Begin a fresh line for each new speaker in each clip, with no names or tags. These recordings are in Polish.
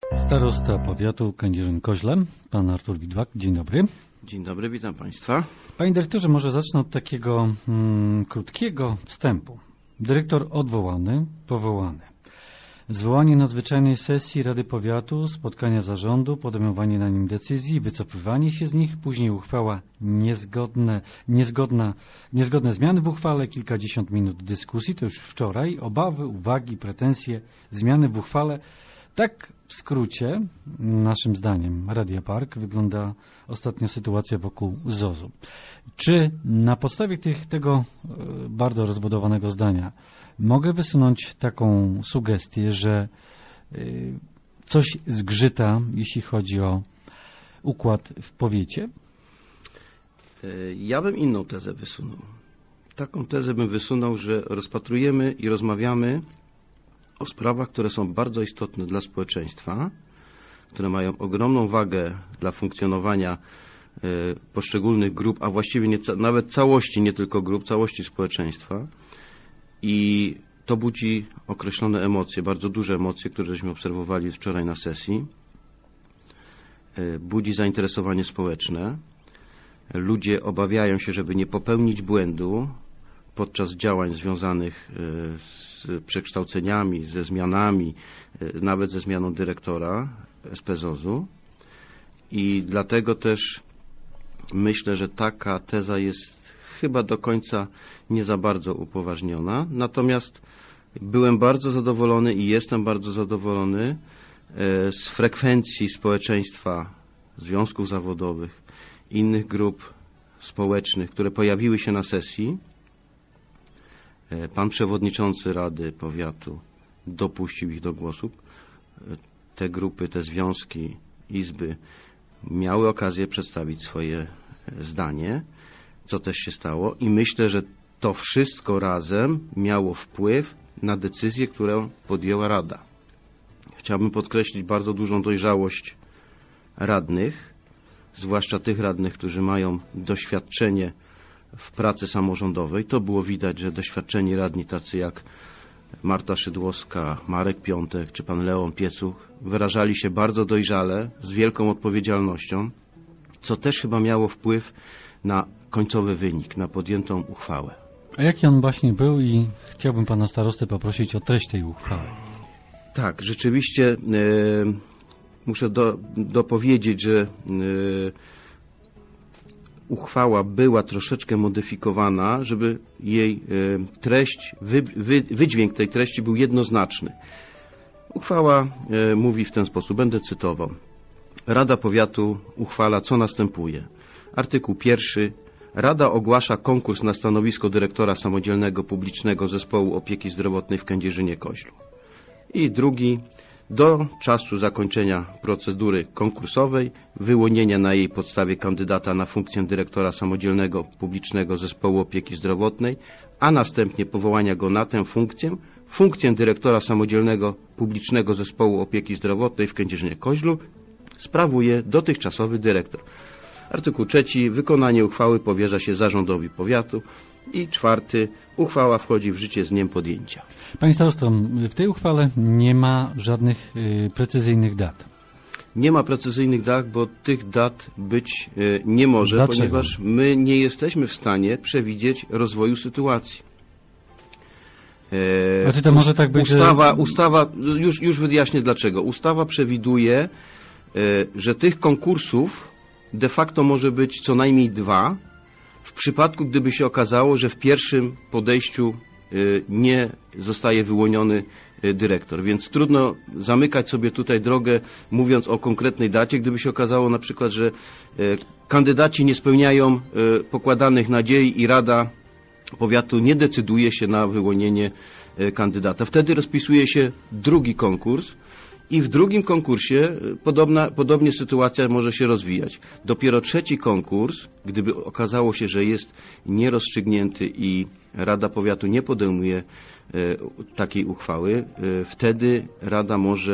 Starosta powiatu Kędzierzyn-Koźle, pan Artur Widłak. Dzień dobry.
Dzień dobry, witam Państwa.
Panie dyrektorze, może zacznę od takiego krótkiego wstępu. Dyrektor odwołany, powołany. Zwołanie nadzwyczajnej sesji Rady Powiatu, spotkania zarządu, podejmowanie na nim decyzji, wycofywanie się z nich, później uchwała niezgodne zmiany w uchwale, kilkadziesiąt minut dyskusji, to już wczoraj, obawy, uwagi, pretensje, zmiany w uchwale. Tak w skrócie, naszym zdaniem, Radia Park, wygląda ostatnio sytuacja wokół ZOZ-u. Czy na podstawie tego bardzo rozbudowanego zdania mogę wysunąć taką sugestię, że coś zgrzyta, jeśli chodzi o układ w powiecie?
Ja bym inną tezę wysunął. Taką tezę bym wysunął, że rozpatrujemy i rozmawiamy o sprawach, które są bardzo istotne dla społeczeństwa, które mają ogromną wagę dla funkcjonowania poszczególnych grup, a właściwie nawet całości, nie tylko grup, całości społeczeństwa. I to budzi określone emocje, bardzo duże emocje, które żeśmy obserwowali wczoraj na sesji. Budzi zainteresowanie społeczne. Ludzie obawiają się, żeby nie popełnić błędu podczas działań związanych z przekształceniami, ze zmianami, nawet ze zmianą dyrektora SPZOZ-u. I dlatego też myślę, że taka teza jest chyba do końca nie za bardzo upoważniona. Natomiast byłem bardzo zadowolony i jestem bardzo zadowolony z frekwencji społeczeństwa, związków zawodowych, innych grup społecznych, które pojawiły się na sesji. Pan przewodniczący Rady Powiatu dopuścił ich do głosu. Te grupy, te związki, izby miały okazję przedstawić swoje zdanie, co też się stało, i myślę, że to wszystko razem miało wpływ na decyzję, którą podjęła Rada. Chciałbym podkreślić bardzo dużą dojrzałość radnych, zwłaszcza tych radnych, którzy mają doświadczenie w pracy samorządowej. To było widać, że doświadczeni radni tacy jak Marta Szydłowska, Marek Piątek czy pan Leon Piecuch wyrażali się bardzo dojrzale, z wielką odpowiedzialnością, co też chyba miało wpływ na końcowy wynik, na podjętą uchwałę.
A jaki on właśnie był i chciałbym pana starostę poprosić o treść tej uchwały.
Tak, rzeczywiście muszę dopowiedzieć, że uchwała była troszeczkę modyfikowana, żeby jej treść, wydźwięk tej treści był jednoznaczny. Uchwała mówi w ten sposób, będę cytował. Rada Powiatu uchwala, co następuje. Artykuł 1. Rada ogłasza konkurs na stanowisko dyrektora samodzielnego publicznego zespołu opieki zdrowotnej w Kędzierzynie-Koźlu. I 2. Do czasu zakończenia procedury konkursowej, wyłonienia na jej podstawie kandydata na funkcję dyrektora samodzielnego publicznego zespołu opieki zdrowotnej, a następnie powołania go na tę funkcję dyrektora samodzielnego publicznego zespołu opieki zdrowotnej w Kędzierzynie-Koźlu sprawuje dotychczasowy dyrektor. Artykuł 3. Wykonanie uchwały powierza się zarządowi powiatu. I 4. Uchwała wchodzi w życie z dniem podjęcia.
Panie starosto, w tej uchwale nie ma żadnych precyzyjnych dat.
Nie ma precyzyjnych dat, bo tych dat być nie może,
Dlaczego?
Ponieważ my nie jesteśmy w stanie przewidzieć rozwoju sytuacji.
Znaczy to może tak być,
Ustawa, już wyjaśnię dlaczego. Ustawa przewiduje, że tych konkursów de facto może być co najmniej 2, w przypadku gdyby się okazało, że w pierwszym podejściu nie zostaje wyłoniony dyrektor. Więc trudno zamykać sobie tutaj drogę, mówiąc o konkretnej dacie, gdyby się okazało na przykład, że kandydaci nie spełniają pokładanych nadziei i Rada Powiatu nie decyduje się na wyłonienie kandydata. Wtedy rozpisuje się drugi konkurs i w drugim konkursie podobnie sytuacja może się rozwijać. Dopiero trzeci konkurs, gdyby okazało się, że jest nierozstrzygnięty i Rada Powiatu nie podejmuje takiej uchwały, wtedy Rada może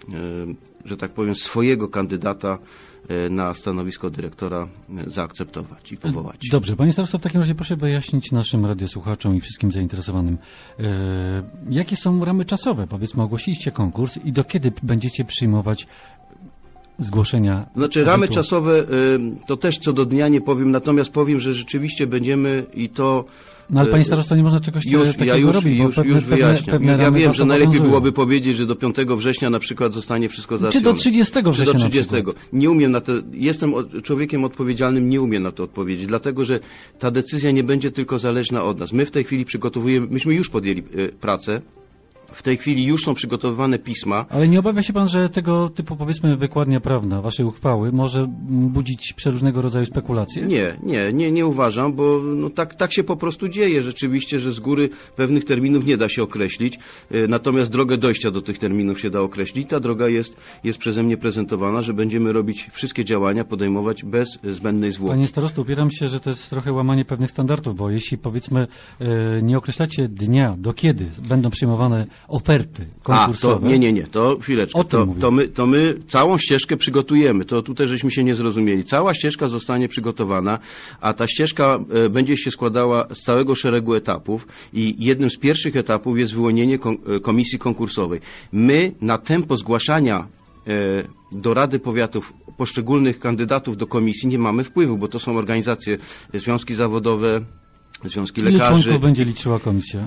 że tak powiem, swojego kandydata na stanowisko dyrektora zaakceptować i powołać.
Dobrze, panie starosto, w takim razie proszę wyjaśnić naszym radiosłuchaczom i wszystkim zainteresowanym, jakie są ramy czasowe? Powiedzmy, ogłosiliście konkurs i do kiedy będziecie przyjmować zgłoszenia?
Znaczy ramy czasowe to też co do dnia nie powiem, natomiast powiem, że rzeczywiście będziemy i to...
No ale panie starosto, nie można czegoś takiego robić, bo
już wyjaśniam. Ja wiem, że najlepiej
obowiązują.
byłoby powiedzieć, że do 5 września na przykład zostanie wszystko załatwione.
Czy do 30 września
Czy do 30.
na przykład?
Nie umiem na to, jestem człowiekiem odpowiedzialnym, nie umiem na to odpowiedzieć, dlatego że ta decyzja nie będzie tylko zależna od nas. My w tej chwili przygotowujemy, myśmy już podjęli pracę. W tej chwili już są przygotowywane pisma.
Ale nie obawia się pan, że tego typu, powiedzmy, wykładnia prawna waszej uchwały może budzić przeróżnego rodzaju spekulacje?
Nie uważam, bo no tak się po prostu dzieje rzeczywiście, że z góry pewnych terminów nie da się określić, natomiast drogę dojścia do tych terminów się da określić. Ta droga jest przeze mnie prezentowana, że będziemy robić wszystkie działania, podejmować bez zbędnej zwłoki.
Panie starosto, upieram się, że to jest trochę łamanie pewnych standardów, bo jeśli, powiedzmy, nie określacie dnia, do kiedy będą przyjmowane oferty konkursowe...
Nie, to chwileczkę. To my całą ścieżkę przygotujemy. To tutaj żeśmy się nie zrozumieli. Cała ścieżka zostanie przygotowana, a ta ścieżka będzie się składała z całego szeregu etapów i jednym z pierwszych etapów jest wyłonienie komisji konkursowej. My na tempo zgłaszania do Rady Powiatów poszczególnych kandydatów do komisji nie mamy wpływu, bo to są organizacje, związki zawodowe, związki lekarzy.
Ile członków będzie liczyła komisja?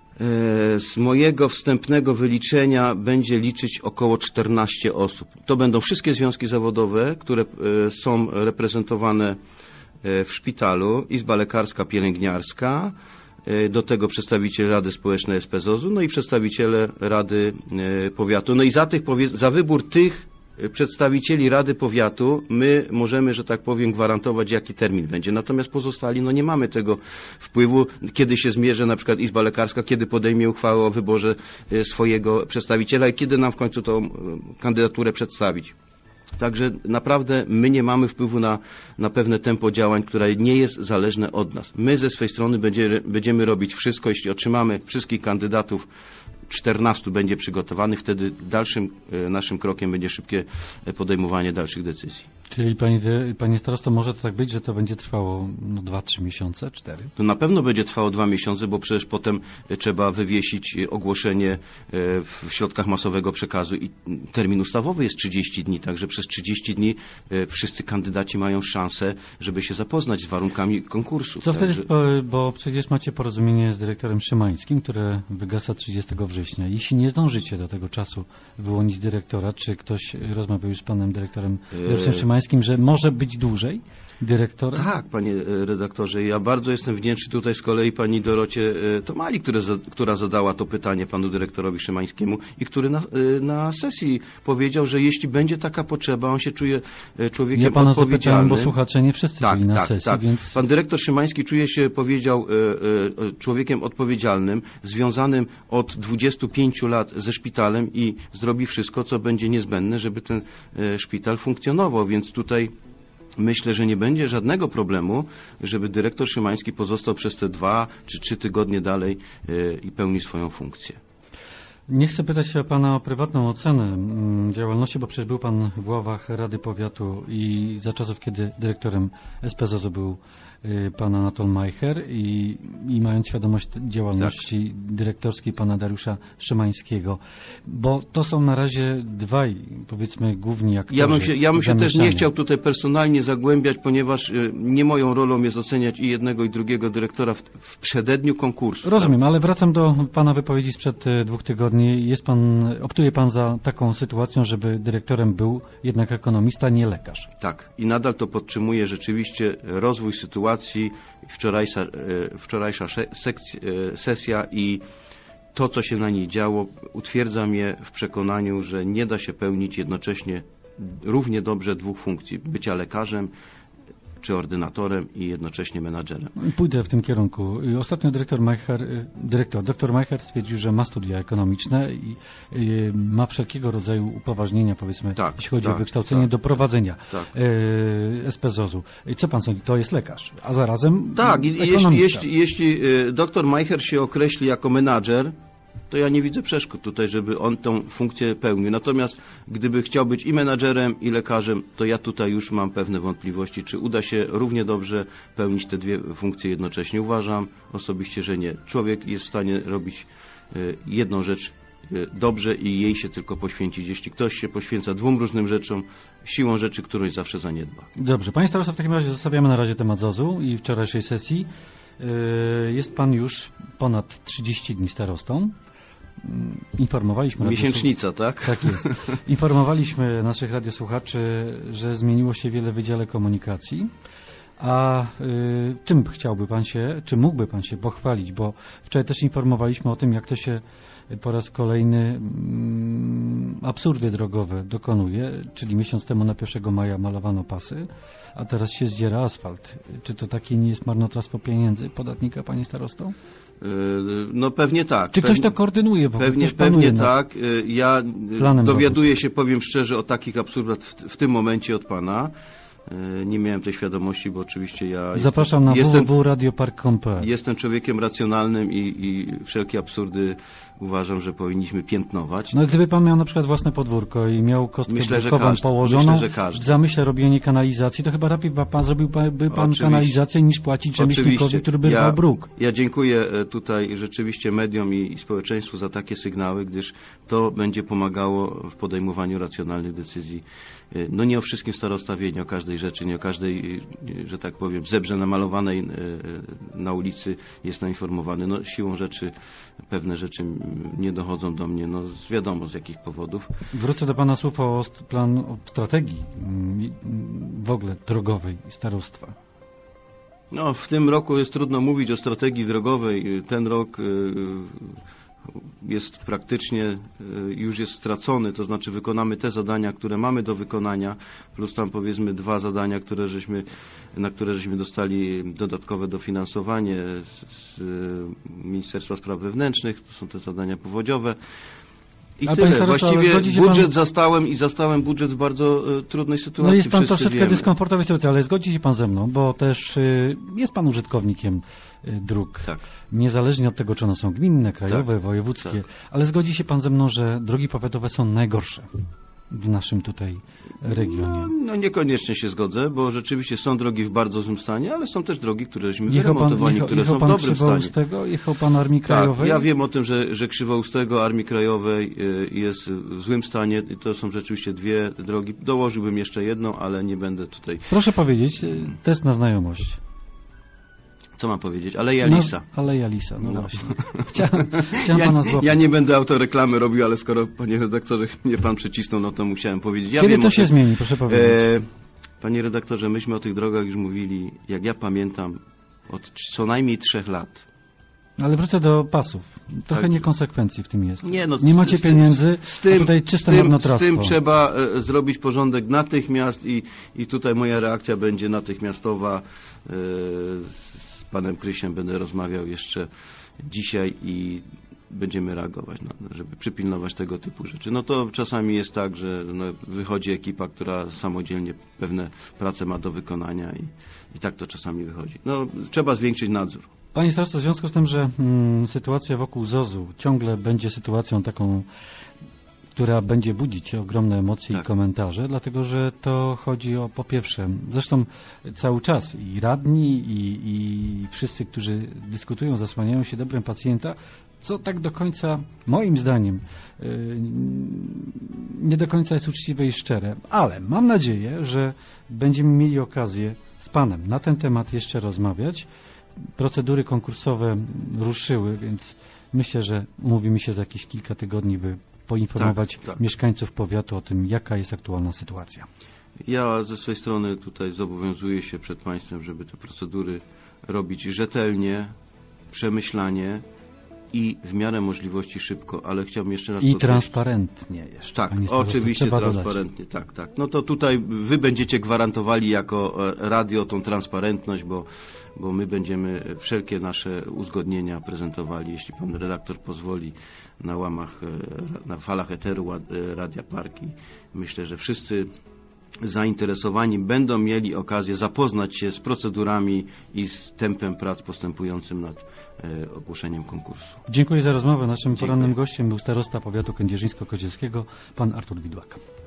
Z mojego wstępnego wyliczenia będzie liczyć około 14 osób. To będą wszystkie związki zawodowe, które są reprezentowane w szpitalu, Izba Lekarska, Pielęgniarska, do tego przedstawiciele Rady Społecznej SPZOZ-u, no i przedstawiciele Rady Powiatu. No i za wybór tych przedstawicieli Rady Powiatu my możemy, że tak powiem, gwarantować, jaki termin będzie. Natomiast pozostali, no nie mamy tego wpływu, kiedy się zmierzy na przykład Izba Lekarska, kiedy podejmie uchwałę o wyborze swojego przedstawiciela i kiedy nam w końcu tą kandydaturę przedstawić. Także naprawdę my nie mamy wpływu na pewne tempo działań, które nie jest zależne od nas. My ze swej strony będziemy robić wszystko, jeśli otrzymamy wszystkich kandydatów, 14 będzie przygotowanych, wtedy dalszym naszym krokiem będzie szybkie podejmowanie dalszych decyzji.
Czyli panie starosto, może to tak być, że to będzie trwało 2-3 miesiące, 4?
To na pewno będzie trwało 2 miesiące, bo przecież potem trzeba wywiesić ogłoszenie w środkach masowego przekazu i termin ustawowy jest 30 dni, także przez 30 dni wszyscy kandydaci mają szansę, żeby się zapoznać z warunkami konkursu.
Co wtedy, bo przecież macie porozumienie z dyrektorem Szymańskim, które wygasa 30 września. Jeśli nie zdążycie do tego czasu wyłonić dyrektora, czy ktoś rozmawiał już z panem dyrektorem Szymańskim, że może być dłużej dyrektora?
Tak, panie redaktorze. Ja bardzo jestem wdzięczny tutaj z kolei pani Dorocie Tomali, która zadała to pytanie panu dyrektorowi Szymańskiemu i który na sesji powiedział, że jeśli będzie taka potrzeba, on się czuje człowiekiem
ja pana
odpowiedzialnym.
Zapytałem, bo słuchacze nie wszyscy byli na sesji.
Tak.
Więc...
Pan dyrektor Szymański czuje się, powiedział, człowiekiem odpowiedzialnym, związanym od 25 lat ze szpitalem i zrobi wszystko, co będzie niezbędne, żeby ten szpital funkcjonował, więc tutaj myślę, że nie będzie żadnego problemu, żeby dyrektor Szymański pozostał przez te 2 czy 3 tygodnie dalej i pełni swoją funkcję.
Nie chcę pytać się pana o prywatną ocenę działalności, bo przecież był pan w ławach Rady Powiatu i za czasów, kiedy dyrektorem SPZOZ był pan Anatol Majcher i mając świadomość działalności dyrektorskiej pana Dariusza Szymańskiego, bo to są na razie dwaj, powiedzmy, główni aktorzy.
Ja bym się też nie chciał tutaj personalnie zagłębiać, ponieważ nie moją rolą jest oceniać i jednego i drugiego dyrektora w przededniu konkursu.
Rozumiem, ale wracam do pana wypowiedzi sprzed 2 tygodni. Optuje pan za taką sytuacją, żeby dyrektorem był jednak ekonomista, nie lekarz.
Tak. I nadal to podtrzymuje rzeczywiście rozwój sytuacji. Wczorajsza sesja i to, co się na niej działo, utwierdza mnie w przekonaniu, że nie da się pełnić jednocześnie równie dobrze 2 funkcji. Bycia lekarzem czy ordynatorem i jednocześnie menadżerem.
Pójdę w tym kierunku. Ostatnio doktor Majcher stwierdził, że ma studia ekonomiczne i ma wszelkiego rodzaju upoważnienia, powiedzmy, jeśli chodzi o wykształcenie do prowadzenia SPZOZ-u. I co pan sądzi? To jest lekarz, a zarazem
tak,
ekonomista.
Jeśli doktor Majcher się określi jako menadżer, to ja nie widzę przeszkód tutaj, żeby on tą funkcję pełnił. Natomiast gdyby chciał być i menadżerem, i lekarzem, to ja tutaj już mam pewne wątpliwości, czy uda się równie dobrze pełnić te dwie funkcje jednocześnie. Uważam osobiście, że nie. Człowiek jest w stanie robić jedną rzecz dobrze i jej się tylko poświęcić. Jeśli ktoś się poświęca dwóm różnym rzeczom, siłą rzeczy którąś zawsze zaniedba.
Dobrze, panie starosto, w takim razie zostawiamy na razie temat ZOZ-u i wczorajszej sesji. Jest pan już ponad 30 dni starostą. Informowaliśmy
Miesięcznica, tak?
Tak jest. Informowaliśmy naszych radiosłuchaczy, że zmieniło się wiele w Wydziale Komunikacji. A czym chciałby pan się, czy mógłby pan się pochwalić? Bo wczoraj też informowaliśmy o tym, jak to się po raz kolejny absurdy drogowe dokonuje, czyli miesiąc temu na 1 maja malowano pasy, a teraz się zdziera asfalt. Czy to takie nie jest marnotrawstwo pieniędzy podatnika, panie starosto?
No pewnie tak.
Czy ktoś to koordynuje w ogóle?
Pewnie tak. Ja dowiaduję się, powiem szczerze, o takich absurdach w tym momencie od pana. Nie miałem tej świadomości, bo oczywiście ja
zapraszam na www.radiopark.pl.
Jestem człowiekiem racjonalnym i wszelkie absurdy uważam, że powinniśmy piętnować.
No gdyby pan miał na przykład własne podwórko i miał kostkę biurkową położoną w zamyśle robienia kanalizacji, to chyba lepiej zrobiłby pan kanalizację niż płacić rzemieślnikowi, który by rwał bruk.
Ja dziękuję tutaj rzeczywiście mediom i społeczeństwu za takie sygnały, gdyż to będzie pomagało w podejmowaniu racjonalnych decyzji. No nie o wszystkim starosta wie, nie o każdej rzeczy, nie o każdej, że tak powiem, zebrze namalowanej na ulicy jest nainformowany. No siłą rzeczy pewne rzeczy nie dochodzą do mnie, no wiadomo z jakich powodów.
Wrócę do pana słów o strategii w ogóle drogowej starostwa.
No w tym roku jest trudno mówić o strategii drogowej. Ten rok jest praktycznie, już jest stracony, to znaczy wykonamy te zadania, które mamy do wykonania, plus tam powiedzmy 2 zadania, na które żeśmy dostali dodatkowe dofinansowanie z Ministerstwa Spraw Wewnętrznych, to są te zadania powodziowe. I tyle. Właściwie budżet zastałem budżet w bardzo trudnej sytuacji.
No jest pan troszeczkę dyskomfortowej sytuacji, ale zgodzi się pan ze mną, bo też jest pan użytkownikiem dróg. Tak. Niezależnie od tego, czy one są gminne, krajowe, tak, wojewódzkie. Tak. Ale zgodzi się pan ze mną, że drogi powiatowe są najgorsze w naszym tutaj regionie.
No niekoniecznie się zgodzę, bo rzeczywiście są drogi w bardzo złym stanie, ale są też drogi, które żeśmy wyremontowali, które są w dobrym stanie.
Jechał pan Armii Krajowej?
Tak, ja wiem o tym, że Krzywoustego Armii Krajowej jest w złym stanie. To są rzeczywiście 2 drogi. Dołożyłbym jeszcze jedną, ale nie będę tutaj...
Proszę powiedzieć, test na znajomość.
Co mam powiedzieć? Aleja Lisa.
Aleja Lisa, no właśnie. Chciałem pana złapać.
Ja nie będę autoreklamy robił, ale skoro, panie redaktorze, mnie pan przycisnął, no to musiałem powiedzieć.
Kiedy to się zmieni, proszę powiedzieć?
Panie redaktorze, myśmy o tych drogach już mówili, jak ja pamiętam, od co najmniej 3 lat.
Ale wrócę do pasów. Trochę niekonsekwencji w tym jest.
Nie
macie pieniędzy, a tutaj czyste marnotrawstwo.
Z tym trzeba zrobić porządek natychmiast i tutaj moja reakcja będzie natychmiastowa. Z panem Krysiem będę rozmawiał jeszcze dzisiaj i będziemy reagować, żeby przypilnować tego typu rzeczy. No to czasami jest tak, że wychodzi ekipa, która samodzielnie pewne prace ma do wykonania i tak to czasami wychodzi. No, trzeba zwiększyć nadzór.
Panie starosto, w związku z tym, że sytuacja wokół ZOZ-u ciągle będzie sytuacją taką, która będzie budzić ogromne emocje i komentarze, dlatego że to chodzi o, po pierwsze, zresztą cały czas i radni i wszyscy, którzy dyskutują, zasłaniają się dobrem pacjenta, co tak do końca, moim zdaniem, nie do końca jest uczciwe i szczere. Ale mam nadzieję, że będziemy mieli okazję z panem na ten temat jeszcze rozmawiać. Procedury konkursowe ruszyły, więc myślę, że umówimy się za jakieś kilka tygodni, by poinformować mieszkańców powiatu o tym, jaka jest aktualna sytuacja.
Ja ze swojej strony tutaj zobowiązuję się przed państwem, żeby te procedury robić rzetelnie, przemyślanie i w miarę możliwości szybko, ale chciałbym jeszcze raz podkreślić.
Transparentnie jeszcze.
Tak, oczywiście transparentnie, tak. No to tutaj wy będziecie gwarantowali jako radio tą transparentność, bo my będziemy wszelkie nasze uzgodnienia prezentowali, jeśli pan redaktor pozwoli, na falach eteru Radia Park. I myślę, że wszyscy zainteresowani będą mieli okazję zapoznać się z procedurami i z tempem prac postępującym nad ogłoszeniem konkursu.
Dziękuję za rozmowę. Naszym porannym gościem był starosta powiatu kędzierzyńsko-kozielskiego, pan Artur Widłak.